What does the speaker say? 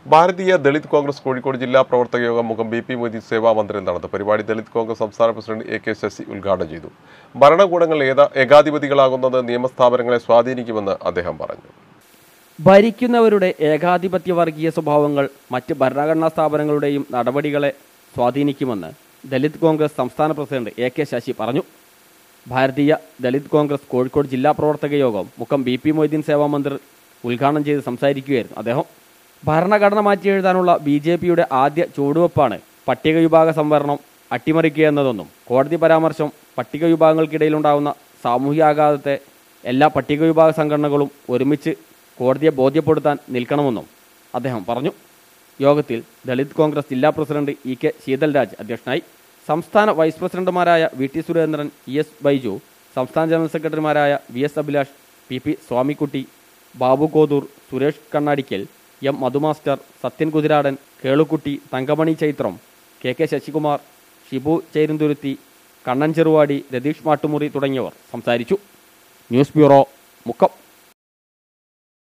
ഭാരതീയ ദളിത് കോൺഗ്രസ് കോഴിക്കോട് ജില്ലാ പ്രവർത്തക യോഗം മുഖം BP മൊയ്തീൻ സേവാ മന്ദിറിൽ നടന്നു. പരിപാടി ദളിത് കോൺഗ്രസ് സംസ്ഥാന പ്രസിഡന്റ് AK ശശി ഉദ്ഘാടനം ചെയ്തു. ഭരണകൂടങ്ങൾ ഏകാധിപതികളാകുന്നത് നിയമസ്ഥാപനങ്ങളെ സ്വാധീനിക്കുമെന്ന് അദ്ദേഹം പറഞ്ഞു. ഭരിക്കുന്നവരുടെ ഏകാധിപത്യ വർഗീയ സ്വഭാവങ്ങൾ മറ്റ് ഭരണഘടനാ സ്ഥാപനങ്ങളുടെയും നടപടികളെ സ്വാധീനിക്കുമെന്ന് ദളിത് കോൺഗ്രസ് സംസ്ഥാന പ്രസിഡന്റ് AK ശശി പറഞ്ഞു. ഭാരതീയ ദളിത് കോൺഗ്രസ് കോഴിക്കോട് ജില്ലാ പ്രവർത്തക യോഗം മുഖം BP മൊയ്തീൻ സേവാ മന്ദിർ ഉദ്ഘാടനം ചെയ്ത് സംസാരിക്കുകയായിരുന്നു അദ്ദേഹം. ഭരണഘടന മാറ്റി എഴുതാനുള്ള BJPയുടെ ആദ്യ ചുവടുവെപ്പാണ് പട്ടിക വിഭാഗ സംവരണം അട്ടിമറിക്കുക എന്നതൊന്നും കോടതി പരാമർശം പട്ടിക വിഭാഗങ്ങൾക്കിടയിലുണ്ടാകുന്ന സാമൂഹികാഘാതത്തെ എല്ലാ പട്ടിക വിഭാഗ സംഘടനകളും ഒരുമിച്ച് കോടതിയെ ബോധ്യപ്പെടുത്താൻ നിൽക്കണമെന്നും അദ്ദേഹം പറഞ്ഞു. യോഗത്തിൽ ദളിത് കോൺഗ്രസ് ജില്ലാ പ്രസിഡന്റ് EK ശീതൽരാജ് അധ്യക്ഷനായി. സംസ്ഥാന വൈസ് പ്രസിഡന്റുമാരായ VT സുരേന്ദ്രൻ, ES ബൈജു, സംസ്ഥാന ജനറൽ സെക്രട്ടറിമാരായ VS Abhilash, PP Swamikutty, Babu കോതൂർ, Suresh Kannadikkal, M Madhu Master, Sathyan കുതിരാടൻ, Kelukutty, Thankamani Chaithram, KK Sasikumar, Shibu ചേരുന്തുരുത്തി, Kannan Cheruvadi, Ratheesh Mattumuri തുടങ്ങിയവർ സംസാരിച്ചു. News bureau, Mukkam.